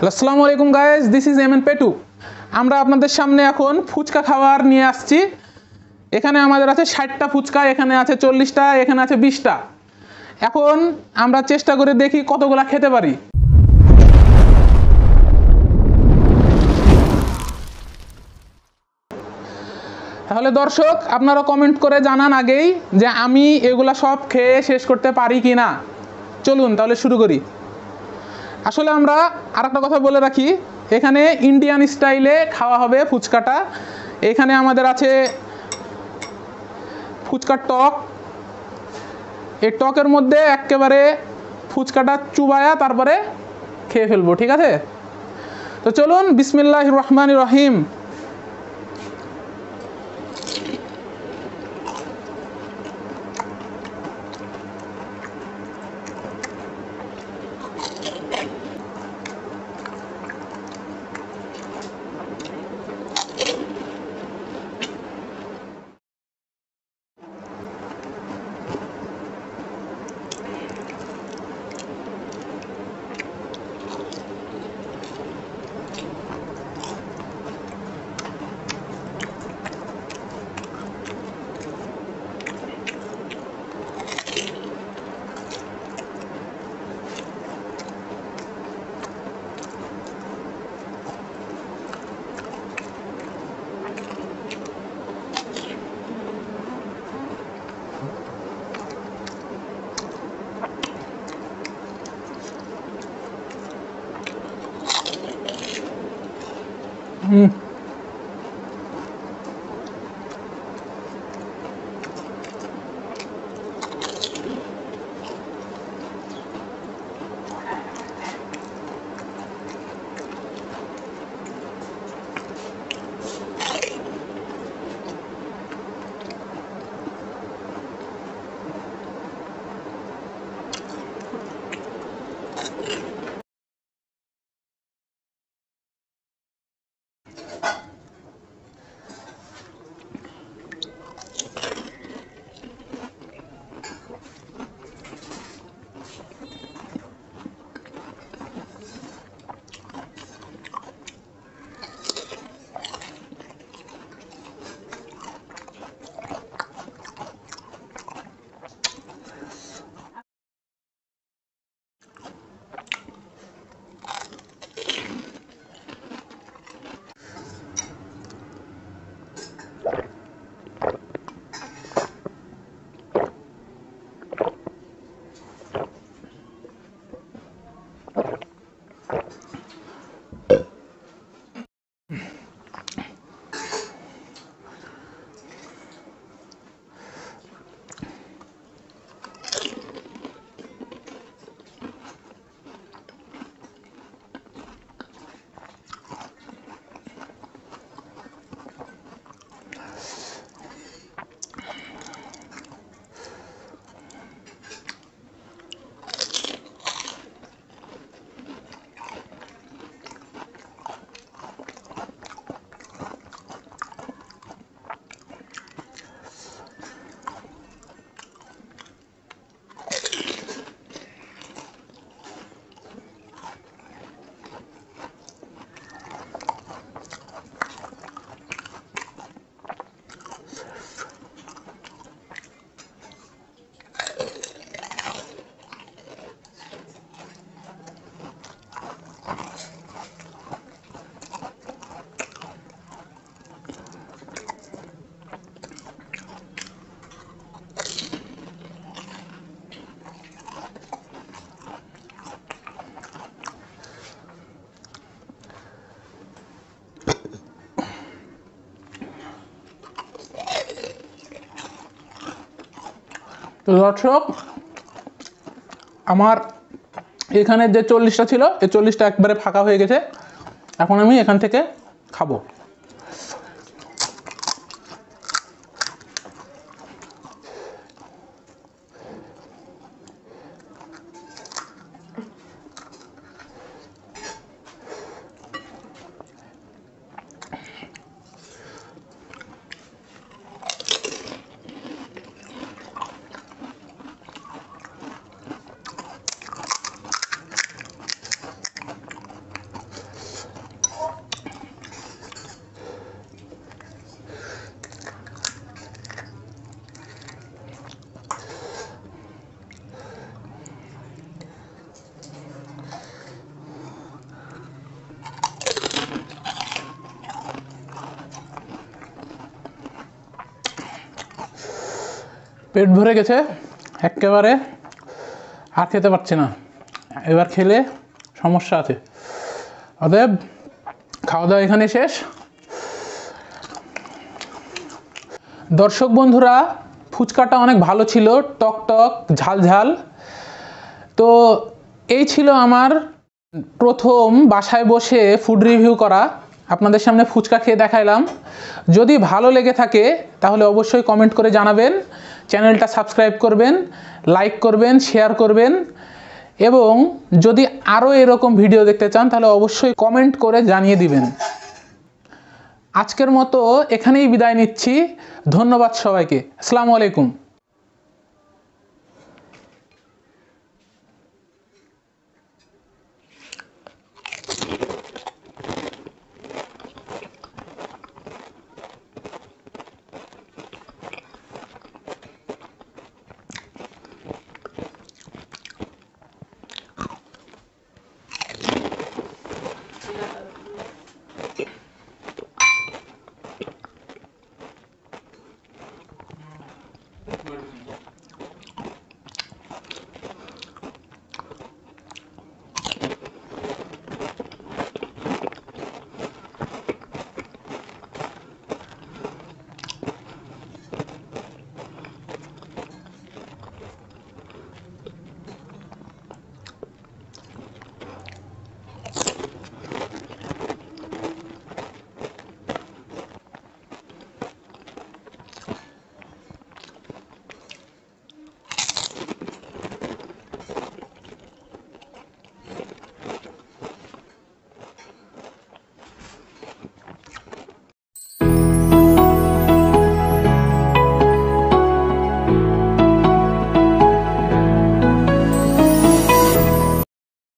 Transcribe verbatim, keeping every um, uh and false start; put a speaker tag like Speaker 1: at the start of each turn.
Speaker 1: আসসালামু আলাইকুম guys, this is M N Petuk. আমরা আপনাদের সামনে এখন ফুচকা খাবার নিয়ে আসছি। এখানে আমাদের আছে ষাটটা ফুচকা, এখানে আছে চল্লিশটা, এখানে আছে বিশটা। এখন আমরা চেষ্টা করে দেখি কতগুলা খেতে পারি। তাহলে দর্শক, আপনারা কমেন্ট করে জানান আগেই যে আমি এগুলা সব খেয়ে শেষ করতে পারি কি না। চলুন তাহলে শুরু করি। আসলে আমরা আর একটা কথা বলে রাখি, এখানে ইন্ডিয়ান স্টাইলে খাওয়া হবে ফুচকাটা। এখানে আমাদের আছে ফুচকার টক। এই টকের মধ্যে একেবারে ফুচকাটা চুবায়া তারপরে খেয়ে ফেলবো, ঠিক আছে? তো চলুন, বিসমিল্লাহির রহমানির রহিম। হুম তো দর্শক, আমার এখানে যে চল্লিশটা ছিল এই চল্লিশটা একবারে ফাঁকা হয়ে গেছে। এখন আমি এখান থেকে খাবো। পেট ভরে গেছে একেবারে, আর খেতে পারছি না, এবার খেলে সমস্যা আছে। অতএব খাওয়া দাওয়া এখানে শেষ। দর্শক বন্ধুরা, ফুচকাটা অনেক ভালো ছিল, টক টক ঝাল ঝাল। তো এই ছিল আমার প্রথম বাসায় বসে ফুড রিভিউ করা, আপনাদের সামনে ফুচকা খেয়ে দেখাইলাম। যদি ভালো লেগে থাকে তাহলে অবশ্যই কমেন্ট করে জানাবেন, চ্যানেলটা সাবস্ক্রাইব করবেন, লাইক করবেন, শেয়ার করবেন, এবং যদি আরও এরকম ভিডিও দেখতে চান তাহলে অবশ্যই কমেন্ট করে জানিয়ে দিবেন। আজকের মতো এখানেই বিদায় নিচ্ছি। ধন্যবাদ সবাইকে। আসসালামু আলাইকুম।